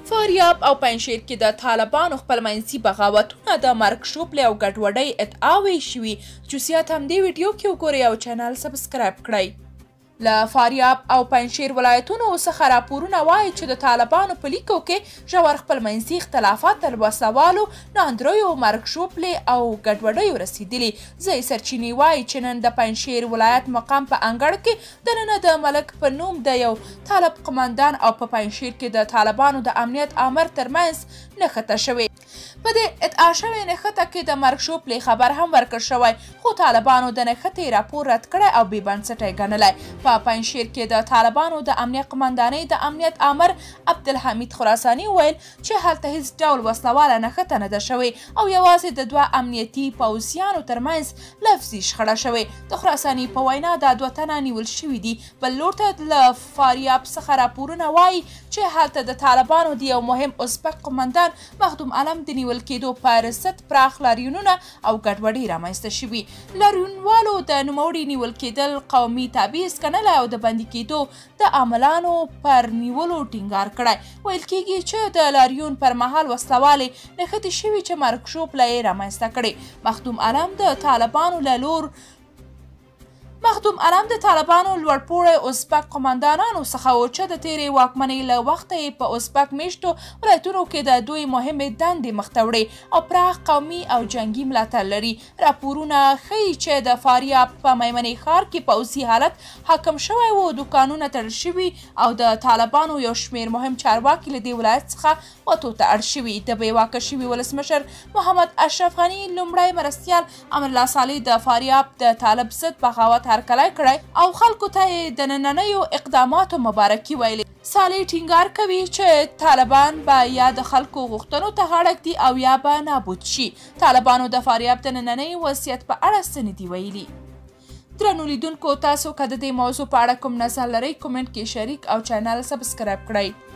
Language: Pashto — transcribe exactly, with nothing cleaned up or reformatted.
فاریاب او پنجشیر کې د طالبانو خپلمنځي بغاوتونه د مرګ شوبلې او ګډوډۍ ادعاوې شوي. جزئیات هم دې ویډیو کې وګورئ او چینل سبسکرایب کړئ. له فاریاب او پنجشیر ولایتونو څخه راپورونه وایي چې د طالبانو په لیکو کې ژور خپلمنځي اختلافات تر وسلوالو، ناندریو، مرګ شوبلې او ګډوډیو رسېدلي. ځایي سرچینې وایي چې نن د پنجشیر ولایت مقام په انګړ کې دننه د ملک په نوم د یو طالب قمندان او په پنجشیر کې د طالبانو د امنیت آمر ترمنځ نښته شوې. په دې ادعا شوې نښته کې د مرګ شوبلې خبر هم ورکړل شوی، خو طالبانو د نښتې راپور رد کړی او بې بنسټه یې ګڼلی. په پنجشیر کې د طالبانو د امنیت قمندانۍ د امنیت آمر عبدالحمید خراساني وویل چې هلته هیڅ ډول وسلواله نښته نه ده شوې او یوازې د دوه امنیتي پوځیانو ترمنځ لفظي شخړه شوې. د خراساني په وینا دا دوه تنه نیول شوي دي. بل لور ته له فاریاب څخه راپورونه وایي چې هلته د طالبانو د یو مهم ازبک قمندان مخدوم علم د نیول کېدو پر ضد پراخ لاریونونه او ګډوډۍ رامنځته شوي. لاریونوالو د نوموړي نیول کېدل قومي تبعیض ګڼلی او د بندي کېدو د عاملانو پر نیولو ټینګار کړی. ویل کېږي چې د لاریون پر مهال وسلوالې نښتې شوي چې مرګ شوبله یې رامنځته کړې. مخدوم علم د طالبانو له لور مخدوم علم د طالبانو لوړپوړی ازبک قمندانانو څخه و چې د تېرې واکمنۍ له وخته یې په ازبک میشتو ولایتونو کې د دوی مهمې دندې مخته وړې او پراخ قومي او جنګي ملاتړ لري. راپورونه ښیي چې د فاریاب په میمنې ښار کې پوځي حالت حاکم شوی و، دوکانونه تړل شوي او د طالبانو یو شمېر مهم چارواکي له دې ولایت څخه وتو ته اړ شوي. د بې واکه شوي ولسمشر محمد اشرف غني لومړی مرستیال امرالله صالح د فاریاب د طالب ضد بغاوت هرکلی کړی او خلکو ته یې د نننیو اقداماتو مبارکي ویلې. صالح ټینګار کوي چې طالبان به یا د خلکو غوښتنو ته غاړه ږدي او یا به نابود شي. طالبانو د فاریاب د نننۍ وضعیت په اړه څه نه دي ویلي. درنو لیدونکو، تاسو که د دې موضوع په اړه کوم نظر لرئ کومنټ کې شریک او چینل سبسکرایب کړئ.